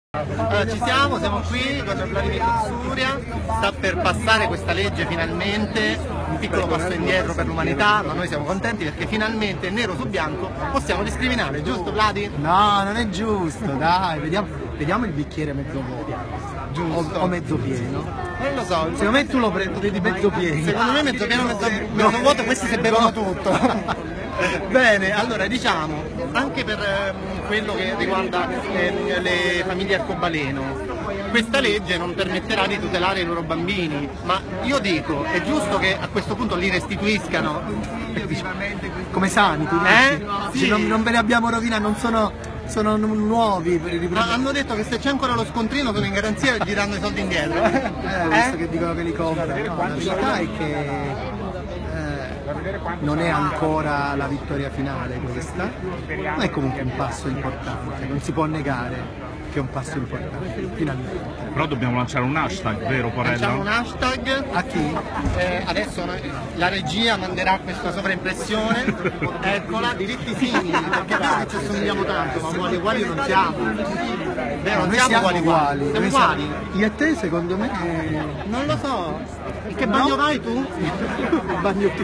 Allora, siamo qui con Vladimir Luxuria, sta per passare questa legge finalmente, un piccolo passo indietro per l'umanità, ma noi siamo contenti perché finalmente nero su bianco possiamo discriminare, giusto Vladi? No, non è giusto, dai, vediamo il bicchiere mezzo vuoto, giusto, o mezzo pieno. Non lo so, Secondo me tu lo prendi mezzo pieno. Secondo me mezzo pieno, mezzo vuoto, questi si bevono tutto. Bene, allora diciamo, anche per quello che riguarda le famiglie arcobaleno, questa legge non permetterà di tutelare i loro bambini, ma io dico, è giusto che a questo punto li restituiscano come sani, tu dici? Sì. Non ve li abbiamo rovinati, non sono nuovi per i Ma hanno detto che se c'è ancora lo scontrino sono in garanzia e gli danno i soldi indietro. Visto che dicono che li comprano. No, la verità è che non è ancora la vittoria finale questa, ma è comunque un passo importante, non si può negare che è un passo importante, finalmente. Però dobbiamo lanciare un hashtag, vero Porella? Lanciamo un hashtag. A chi? Adesso la regia manderà questa sovraimpressione, eccola, diritti simili, perché è vero che ci assomigliamo tanto, ma uguali non siamo. Vero, non Noi siamo siamo uguali. Siamo uguali. Io e te secondo me Non lo so. In che bagno vai tu? bagno tu.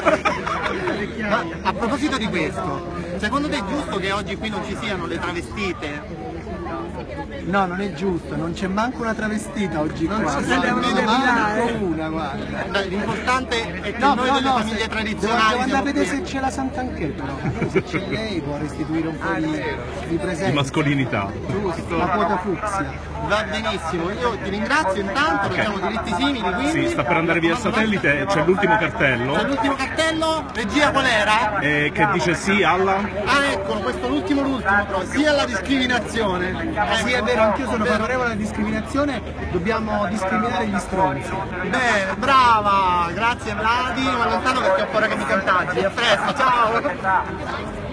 Ma a proposito di questo, secondo te è giusto che oggi qui non ci siano le travestite? No, non è giusto, non c'è manco una travestita oggi qua. ci sta nemmeno manco una, guarda. L'importante è che No, noi no, delle no, famiglie tradizionali devo andare a siamo vedere qui. se c'è la Sant'Anché, però se c'è lei può restituire un po' di presenza. Di mascolinità. Giusto. La quota fucsia. Va benissimo, io ti ringrazio intanto, abbiamo diritti simili, quindi... Sì, sta per andare via il satellite, c'è l'ultimo cartello C'è l'ultimo cartello? Regia qual era? che dice sì alla... Ah eccolo, questo l'ultimo però, sia alla discriminazione. Sì, è vero, anch'io sono favorevole alla discriminazione, dobbiamo discriminare gli stronzi. Bene, brava, grazie Vladi, ma lontano perché ho paura che mi contagi. A presto, ciao!